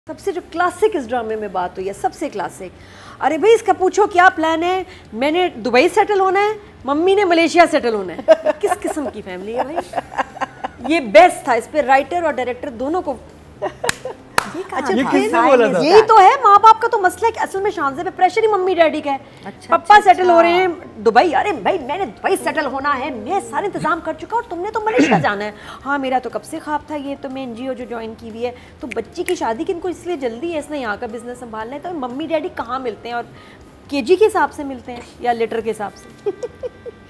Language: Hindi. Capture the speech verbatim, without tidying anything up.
सबसे जो क्लासिक इस ड्रामे में बात हुई है, सबसे क्लासिक, अरे भाई इसका पूछो क्या प्लान है, मैंने दुबई सेटल होना है, मम्मी ने मलेशिया सेटल होना है। किस किस्म की फैमिली है भाई। ये बेस्ट था, इस पे राइटर और डायरेक्टर दोनों को ये अच्छा, ये किसने बोला था? यही तो है माँ बाप का तो मसला है कि असल में शानज़े पे प्रेशर ही मम्मी डैडी का है। अच्छा, पप्पा अच्छा, सेटल अच्छा। हो रहे हैं दुबई, अरे भाई मैंने दुबई सेटल होना है, मैं सारे इंतजाम कर चुका और तुमने तो मलेशिया जाना है। हाँ मेरा तो कब से ख्वाब था, ये तो मैं एनजीओ जो ज्वाइन की हुई है, तो बच्ची की शादी की इनको इसलिए जल्दी है, इसने यहाँ का बिजनेस संभालना है। तो मम्मी डैडी कहाँ मिलते हैं और केजी के हिसाब से मिलते हैं या लीटर के हिसाब से?